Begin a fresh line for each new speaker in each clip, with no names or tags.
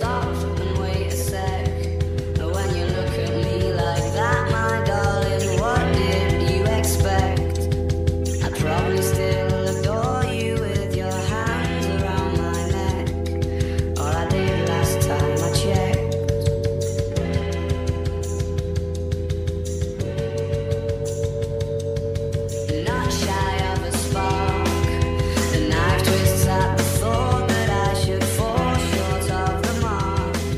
The knife twists at the thought that I should fall short of the mark.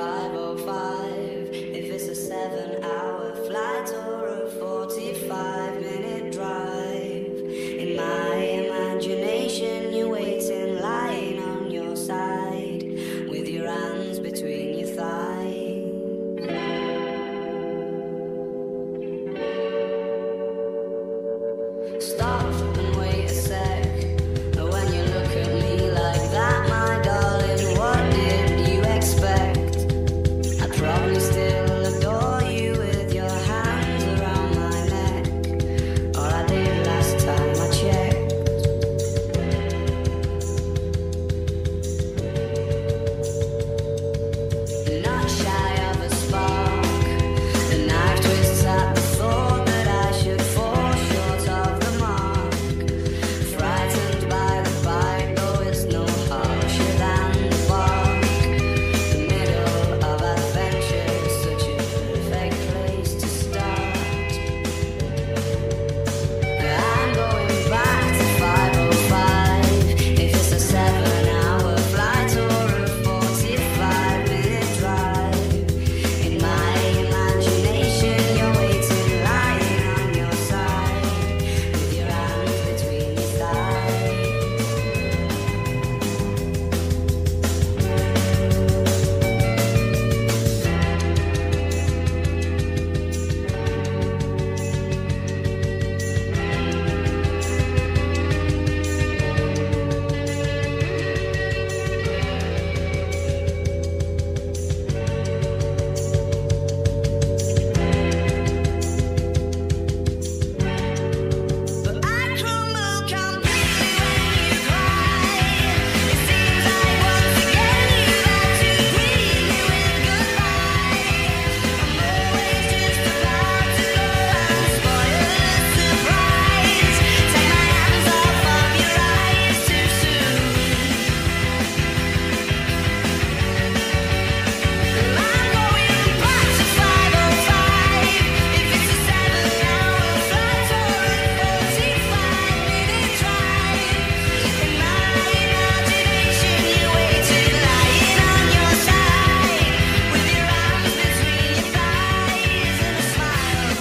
5:05. If it's a 7-hour flight or a 45-minute drive, in my imagination you're waiting, lying on your side, with your hands between your thighs. Stop and wait a sec. When you look at me like that, my darling, what did you expect? I'd probably still adore you with your hands around my neck, or I did last time I checked. Not shy of a spark, the knife twists at the thought that I should fall short of the mark. Frightened by the bite, though it's no harsher than the bark. The middle of adventure is such a perfect place to start. I'm going back to 5:05. If it's a 7-hour flight or a 45-minute drive, in my imagination you're waiting, lying on your side, with your hands between your thighs. But I crumble completely when you cry. It seems like once again you've had to greet me with goodbye. I'm always just about to go and spoil the surprise. Take my hands off of your eyes too soon. I'm going back to 5:05. If it's a 7-hour flight or a 45-minute drive, in my imagination you're waiting, lying on your side, with your arms between your thighs and a smile.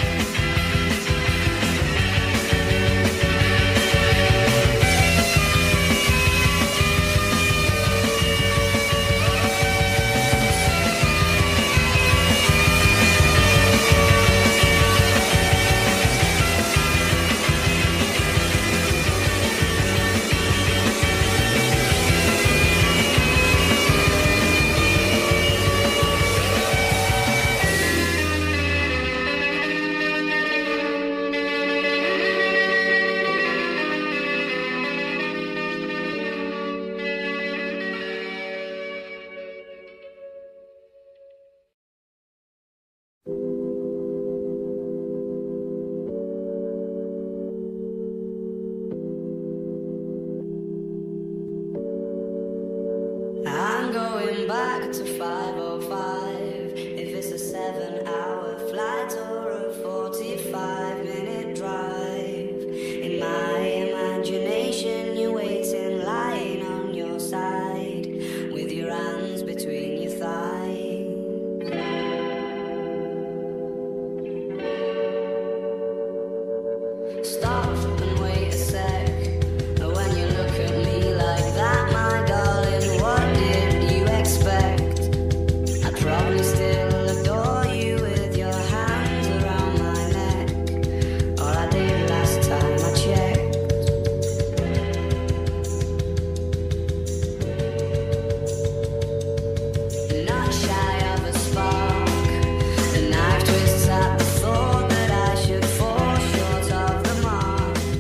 I'm going back to 5:05. If it's a 7-hour flight or a 45-minute drive, in my imagination you're waiting, lying on your side, with your hands between your thighs. Stop and wait a sec. When you look at me like that, my darling, what did you expect? I'd probably still adore you with your hands around my neck, or I did last time I checked. Not shy of a spark, the knife twists at the thought that I should fall short of the mark.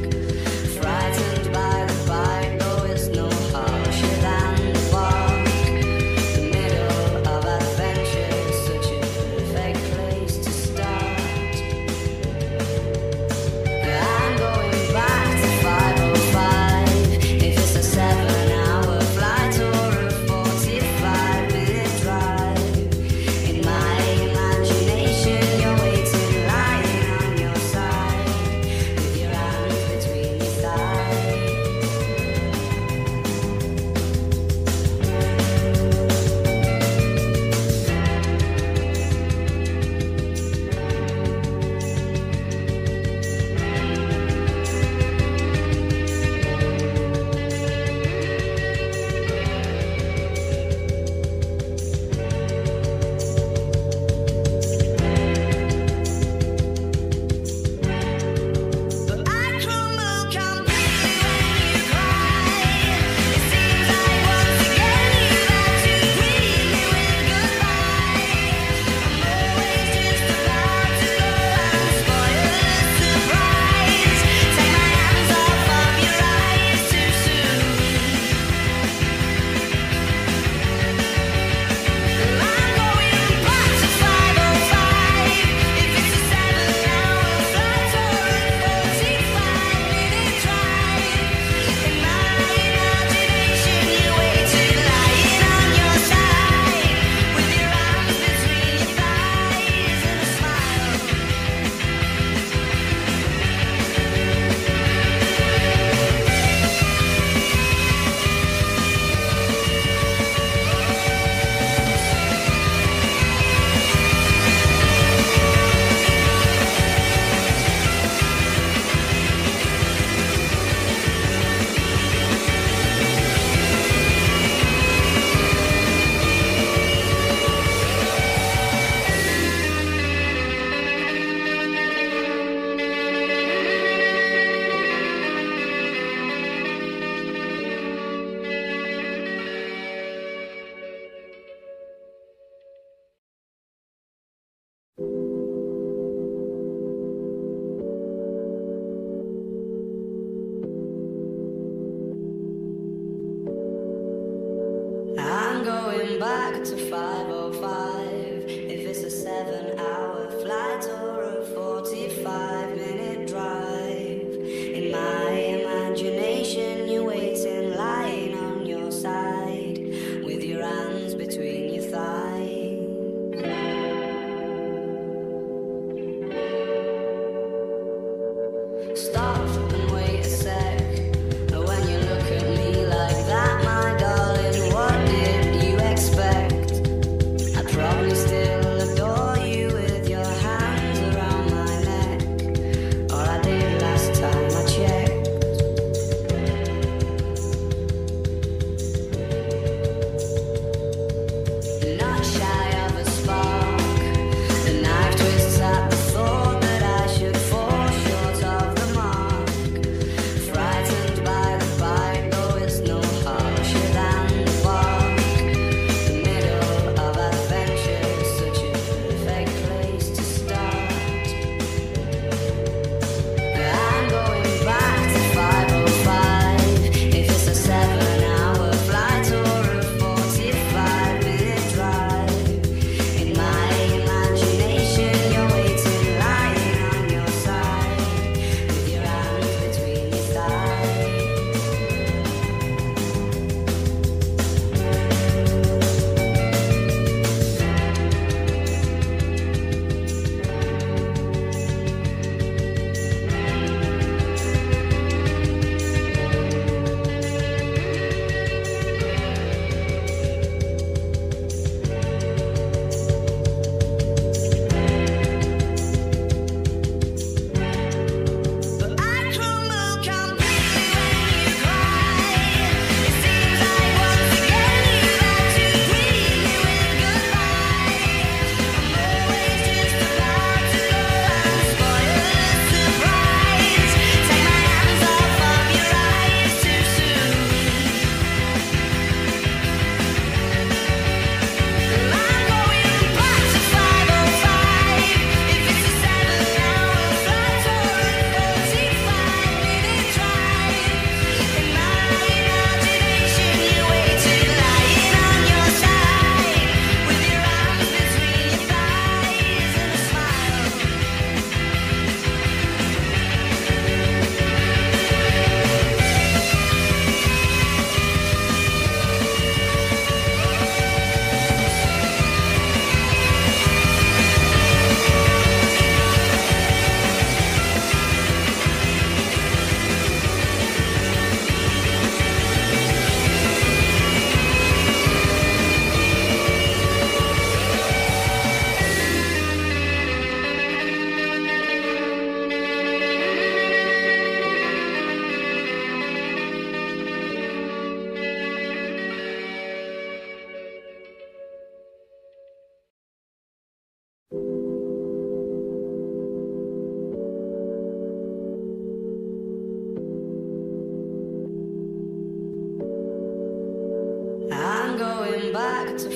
back to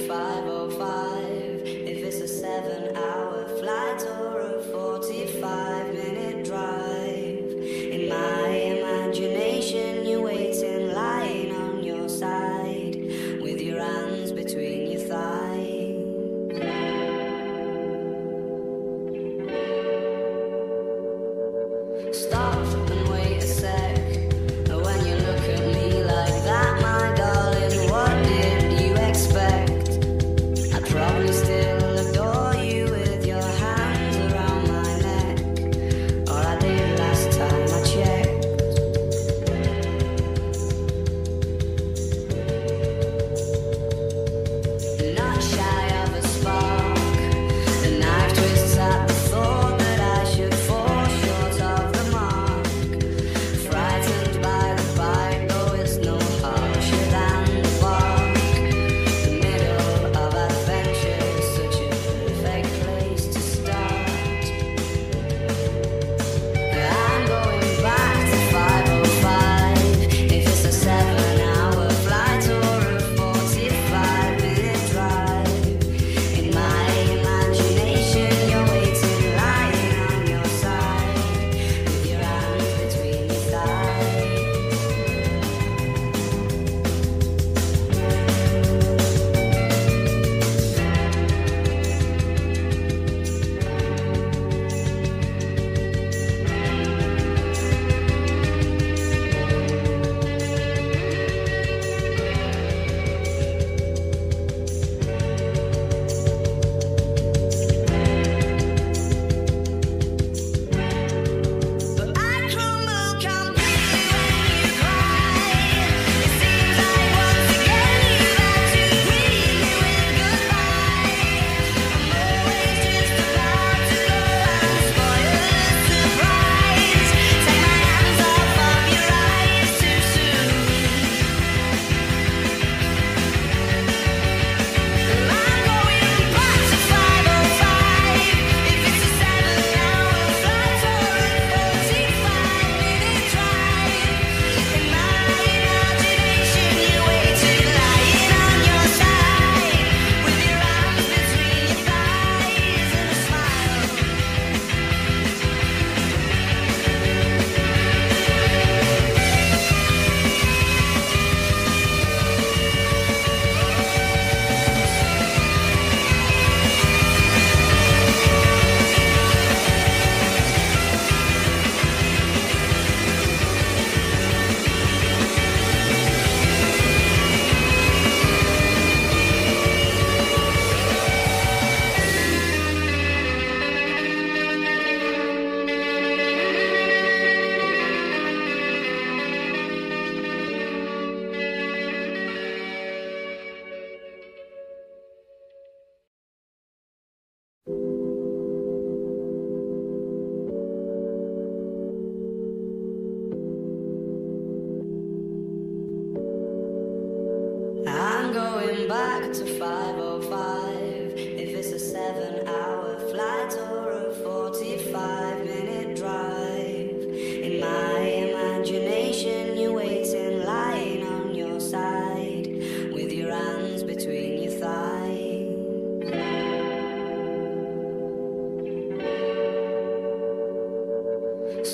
5:05. If it's a 7-hour flight or a 45-minute drive, in my imagination you're waiting, lying on your side, with your hands between your thighs. Stop and wait a sec. When you look at me like that, my darling, what did you expect? I'd probably still adore you with your hands around my neck, or I did last time I checked. Not shy of a spark, the knife twists at the thought that I should fall short of the mark.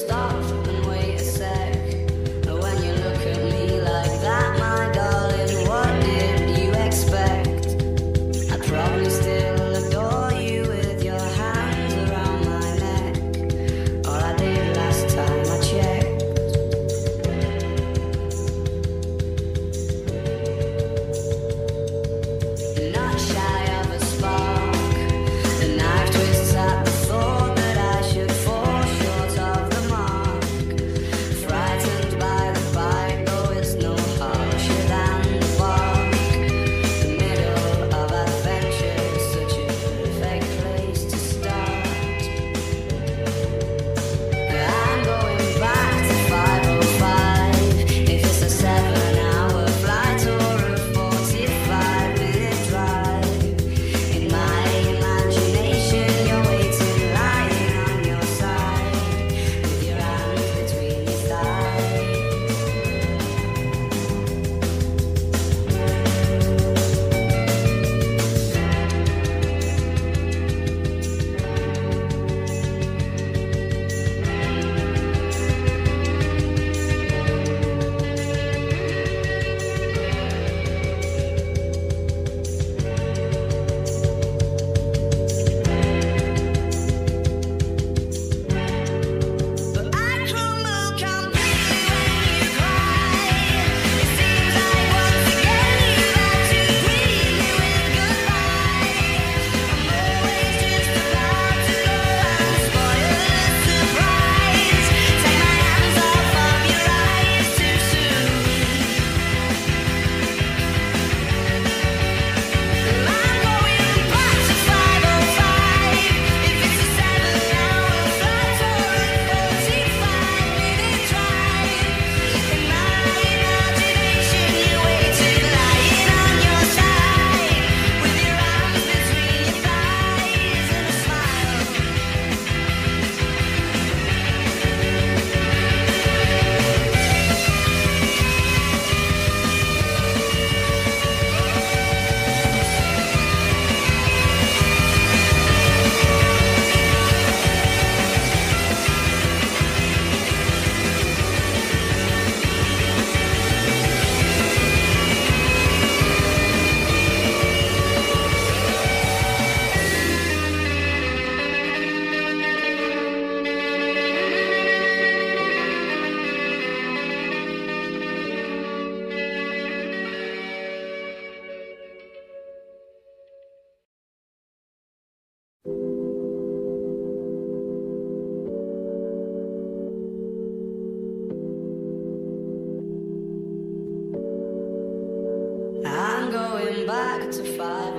back to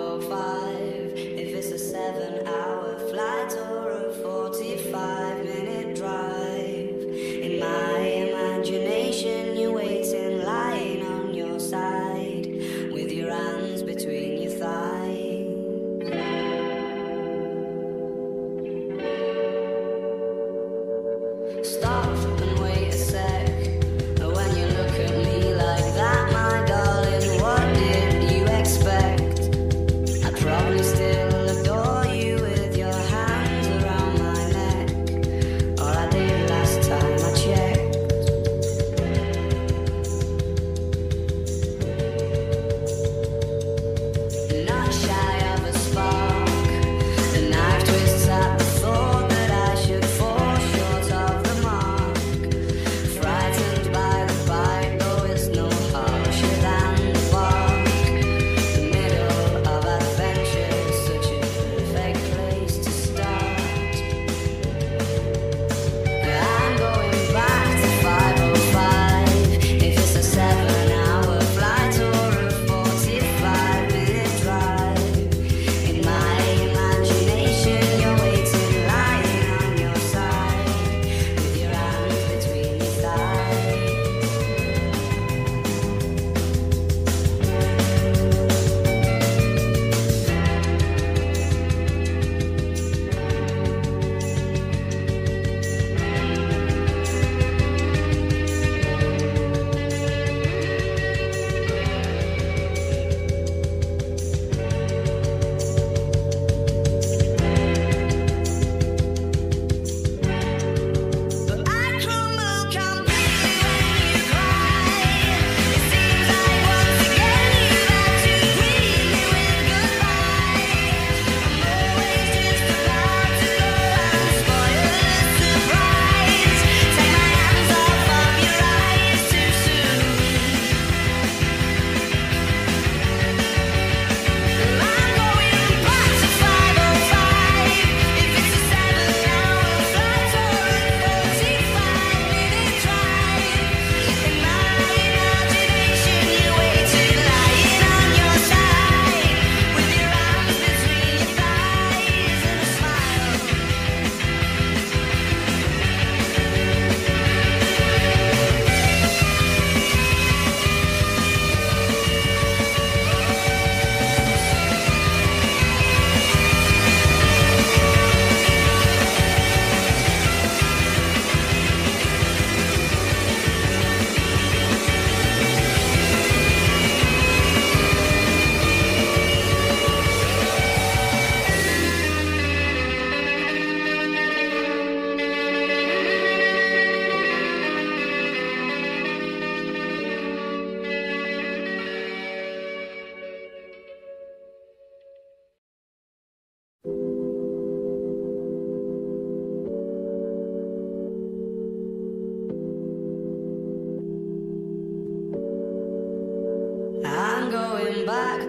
5:05. If it's a 7-hour flight or a 45-minute drive, in my imagination you're waiting, lying on your side, with your hands between your thighs. Stop and wait a sec. When you look at me like that, my darling, what did you expect? I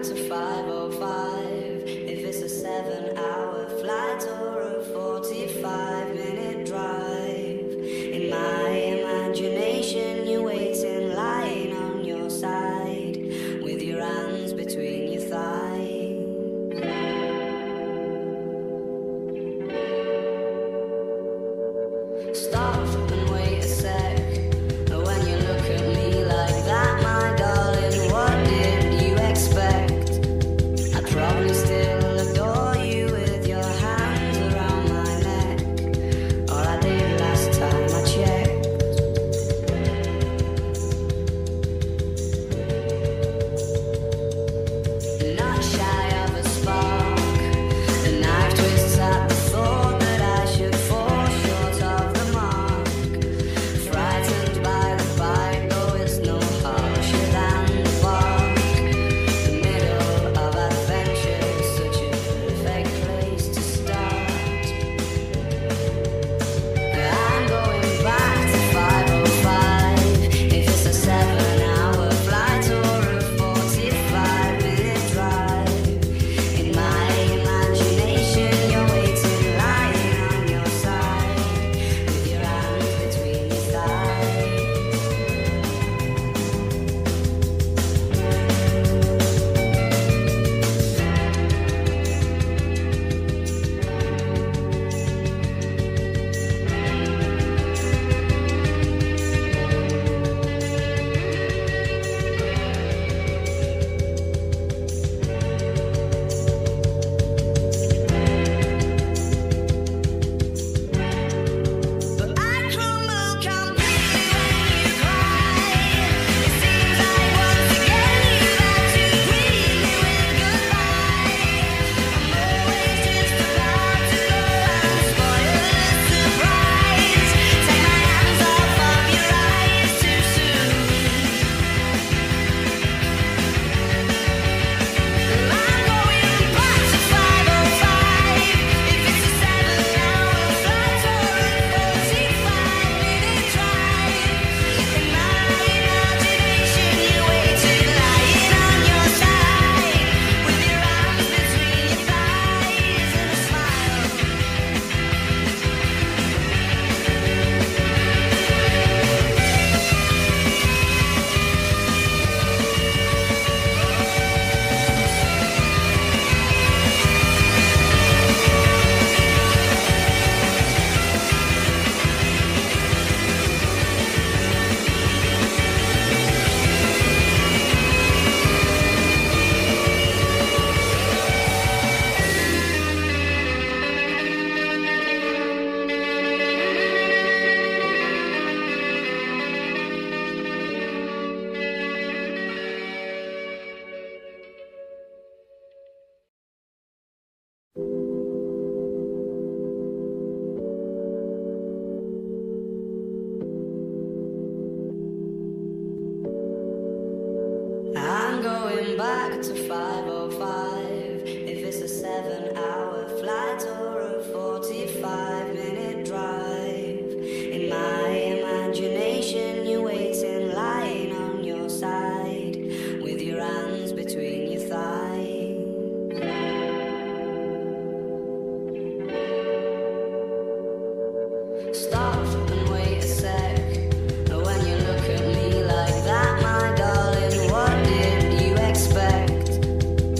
to 5:05. If it's a 7-hour flight or a 45-minute drive, in my imagination you're waiting, lying on your side, with your hands between your thighs. Stop and wait a sec. When you look at me like that, my darling, what did you expect? I'd probably still adore you with your hands around my neck. All I did last time I checked. Not shy of a spark. The knife twists at the thought that I should fall short of the mark. Frightened by the bite, though it's no harsher than the bark. The middle of adventure is such a perfect place to start. I'm going back to 5:05. If it's a 7-hour flight or a 45-minute drive, in my imagination you're waiting, lying on your side, with your hands between your thighs. But I crumble completely when you cry. It seems like once again you've had to greet me with goodbye. I'm always just about to go and spoil the surprise. Take my hands off of your eyes too soon. I'm going back to 5:05. If it's a 7-hour flight or a 45-minute drive, in my imagination you're waiting, lying on your side, with your arms between your thighs and a smile. I'm going back to 5:05. If it's a 7-hour flight or a 45-minute drive, in my imagination you're waiting, lying on your side, with your hands between your thighs. Stop and wait a sec. When you look at me like that, my darling, what did you expect?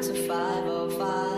to 505.